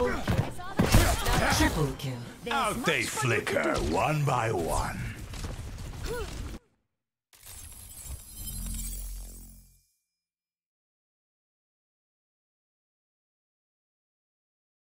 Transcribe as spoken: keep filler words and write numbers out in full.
Double kill. Triple kill. Out they flicker, one by one.